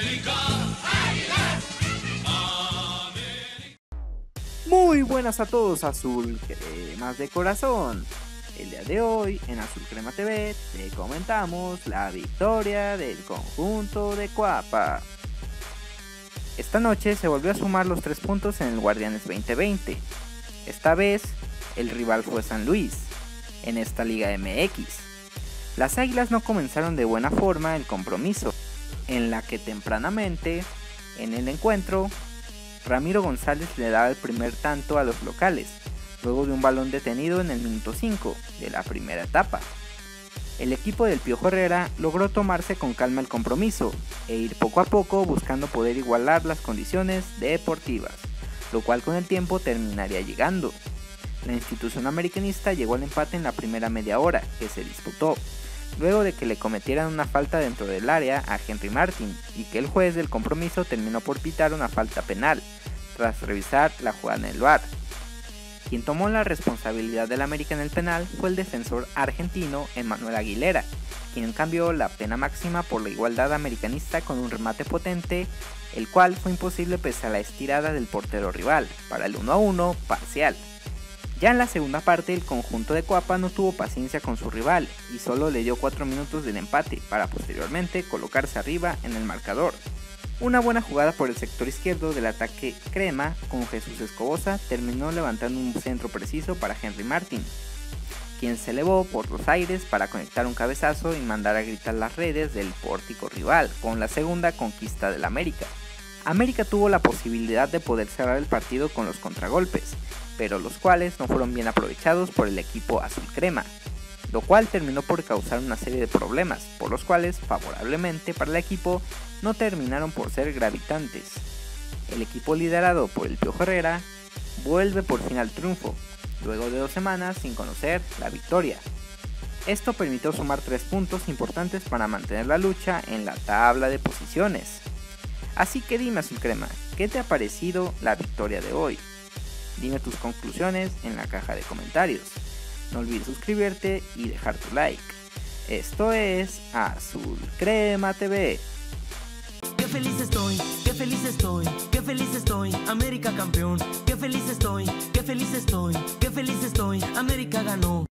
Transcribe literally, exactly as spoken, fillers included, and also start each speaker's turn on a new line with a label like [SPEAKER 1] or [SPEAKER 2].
[SPEAKER 1] Muy buenas a todos, Azul Cremas de Corazón. El día de hoy en Azul Crema T V te comentamos la victoria del conjunto de Cuapa. Esta noche se volvió a sumar los tres puntos en el Guardianes veinte veinte. Esta vez el rival fue San Luis, en esta Liga M X. Las Águilas no comenzaron de buena forma el compromiso, en la que tempranamente en el encuentro Ramiro González le daba el primer tanto a los locales, luego de un balón detenido en el minuto cinco de la primera etapa. El equipo del Piojo Herrera logró tomarse con calma el compromiso e ir poco a poco buscando poder igualar las condiciones deportivas, lo cual con el tiempo terminaría llegando. La institución americanista llegó al empate en la primera media hora que se disputó, luego de que le cometieran una falta dentro del área a Henry Martin y que el juez del compromiso terminó por pitar una falta penal, tras revisar la jugada en el V A R. Quien tomó la responsabilidad del América en el penal fue el defensor argentino Emanuel Aguilera, quien cambió la pena máxima por la igualdad americanista con un remate potente, el cual fue imposible pese a la estirada del portero rival, para el uno a uno parcial. Ya en la segunda parte el conjunto de Cuapa no tuvo paciencia con su rival y solo le dio cuatro minutos del empate para posteriormente colocarse arriba en el marcador. Una buena jugada por el sector izquierdo del ataque crema con Jesús Escobosa terminó levantando un centro preciso para Henry Martin, quien se elevó por los aires para conectar un cabezazo y mandar a gritar las redes del pórtico rival con la segunda conquista del América. América tuvo la posibilidad de poder cerrar el partido con los contragolpes, pero los cuales no fueron bien aprovechados por el equipo azul crema, lo cual terminó por causar una serie de problemas, por los cuales, favorablemente para el equipo, no terminaron por ser gravitantes. El equipo liderado por el Piojo Herrera vuelve por fin al triunfo, luego de dos semanas sin conocer la victoria. Esto permitió sumar tres puntos importantes para mantener la lucha en la tabla de posiciones. Así que dime, Azul Crema, ¿qué te ha parecido la victoria de hoy? Dime tus conclusiones en la caja de comentarios. No olvides suscribirte y dejar tu like. Esto es Azul Crema T V.
[SPEAKER 2] Qué feliz estoy, qué feliz estoy, qué feliz estoy, América campeón. Qué feliz estoy, qué feliz estoy, qué feliz estoy, América ganó.